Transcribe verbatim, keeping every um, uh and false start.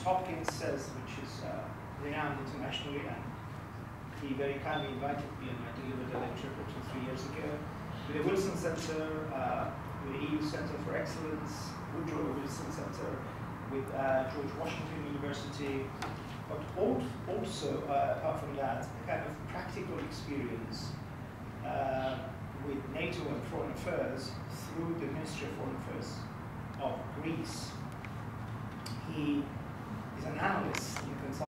Hopkins says, which is uh, renowned internationally, and he very kindly invited me, and I delivered a lecture two, three years ago, with the Wilson Center, uh, with the E U Center for Excellence, Woodrow Wilson Center, with uh, George Washington University, but also, uh, apart from that, a kind of practical experience uh, with NATO and Foreign Affairs through the Ministry of Foreign Affairs of Greece. He is an analyst in consulting.